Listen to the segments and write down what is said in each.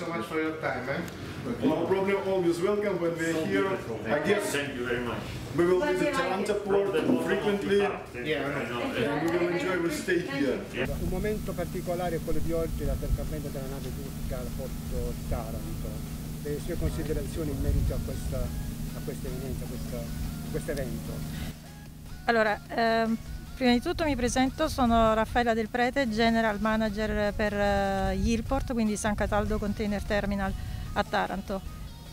much for your time. No problem, always welcome when we're here. I guess Thank you very much. we will visit Taranto port frequently Yeah, and we will enjoy, we'll stay here. Un momento particolare è quello di oggi, l'attraccamento della nave turca al porto di Taranto. Le sue considerazioni in merito a questa evenienza, a questo evento? Allora, prima di tutto mi presento, sono Raffaella Del Prete, General Manager per Yilport, quindi San Cataldo Container Terminal a Taranto.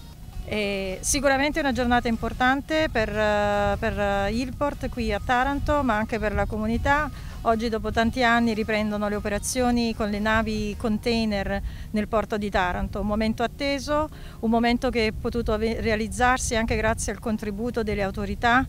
E sicuramente è una giornata importante per Yilport qui a Taranto, ma anche per la comunità. Oggi dopo tanti anni riprendono le operazioni con le navi container nel porto di Taranto, un momento atteso, un momento che è potuto realizzarsi anche grazie al contributo delle autorità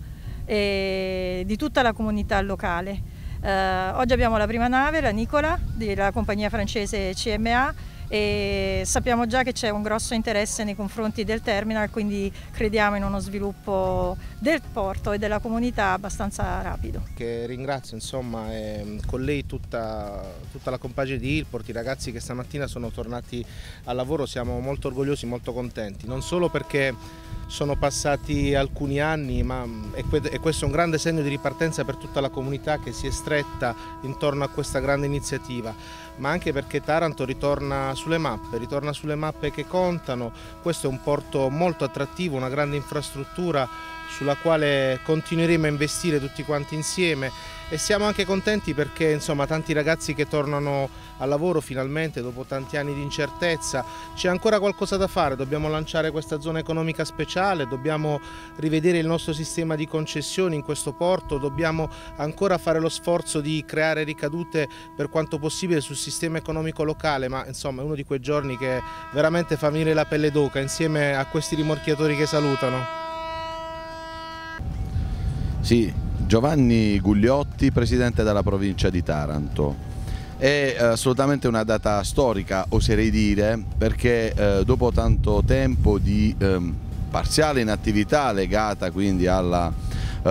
e di tutta la comunità locale. Oggi abbiamo la prima nave, la Nicola, della compagnia francese CMA, e sappiamo già che c'è un grosso interesse nei confronti del terminal, quindi crediamo in uno sviluppo del porto e della comunità abbastanza rapido. Che ringrazio insomma con lei tutta la compagine di Yilport, i ragazzi che stamattina sono tornati al lavoro, siamo molto orgogliosi, molto contenti, non solo perché sono passati alcuni anni, ma questo è un grande segno di ripartenza per tutta la comunità che si è stretta intorno a questa grande iniziativa, ma anche perché Taranto ritorna sulle mappe che contano. Questo è un porto molto attrattivo, una grande infrastruttura sulla quale continueremo a investire tutti quanti insieme, e siamo anche contenti perché insomma tanti ragazzi che tornano al lavoro finalmente dopo tanti anni di incertezza. C'è ancora qualcosa da fare, dobbiamo lanciare questa zona economica speciale, dobbiamo rivedere il nostro sistema di concessioni in questo porto, dobbiamo ancora fare lo sforzo di creare ricadute per quanto possibile sul sistema economico locale, ma insomma è uno di quei giorni che veramente fa venire la pelle d'oca insieme a questi rimorchiatori che salutano. Sì, Giovanni Gugliotti, presidente della provincia di Taranto. È assolutamente una data storica, oserei dire, perché dopo tanto tempo di parziale inattività legata quindi alla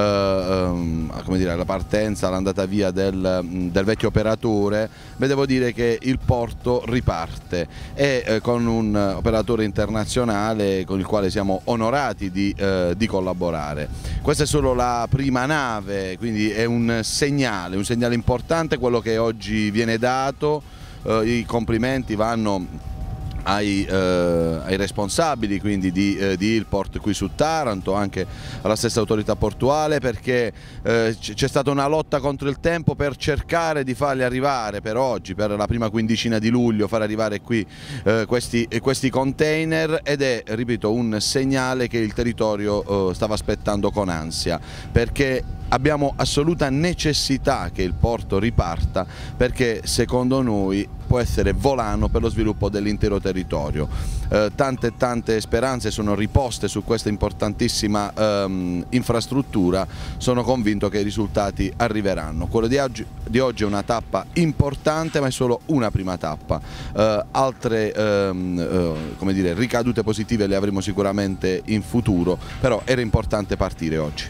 alla partenza, all'andata via del vecchio operatore, devo dire che il porto riparte e con un operatore internazionale con il quale siamo onorati di collaborare. Questa è solo la prima nave, quindi è un segnale importante quello che oggi viene dato. I complimenti vanno ai responsabili quindi di Yilport qui su Taranto, anche alla stessa autorità portuale, perché c'è stata una lotta contro il tempo per cercare di farli arrivare per oggi, per la prima quindicina di luglio, far arrivare qui questi container, ed è, ripeto, un segnale che il territorio stava aspettando con ansia, perché abbiamo assoluta necessità che il porto riparta, perché secondo noi può essere volano per lo sviluppo dell'intero territorio. Tante speranze sono riposte su questa importantissima infrastruttura, sono convinto che i risultati arriveranno. Quello di oggi è una tappa importante, ma è solo una prima tappa. Altre come dire, ricadute positive le avremo sicuramente in futuro, però era importante partire oggi.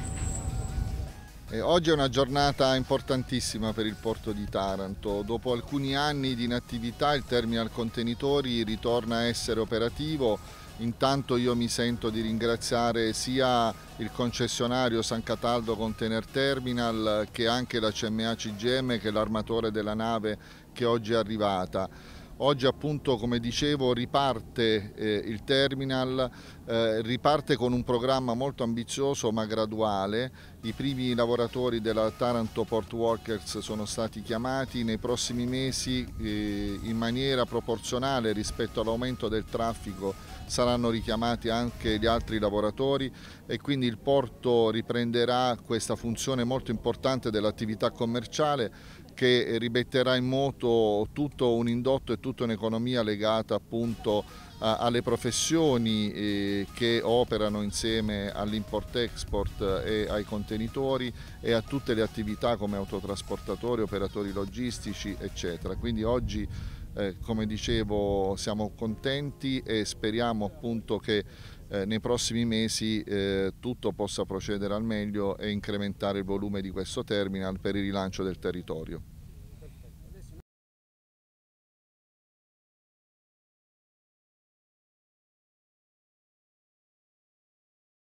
Oggi è una giornata importantissima per il porto di Taranto. Dopo alcuni anni di inattività il terminal contenitori ritorna a essere operativo. Intanto io mi sento di ringraziare sia il concessionario San Cataldo Container Terminal che anche la CMA CGM, che è l'armatore della nave che oggi è arrivata. Oggi appunto, come dicevo, riparte il terminal, riparte con un programma molto ambizioso ma graduale. I primi lavoratori della Taranto Port Workers sono stati chiamati. Nei prossimi mesi, in maniera proporzionale rispetto all'aumento del traffico, saranno richiamati anche gli altri lavoratori, e quindi il porto riprenderà questa funzione molto importante dell'attività commerciale, che rimetterà in moto tutto un indotto e tutta un'economia legata appunto alle professioni che operano insieme all'import-export e ai contenitori, e a tutte le attività come autotrasportatori, operatori logistici, eccetera. Quindi oggi, come dicevo, siamo contenti e speriamo appunto che nei prossimi mesi tutto possa procedere al meglio e incrementare il volume di questo terminal per il rilancio del territorio.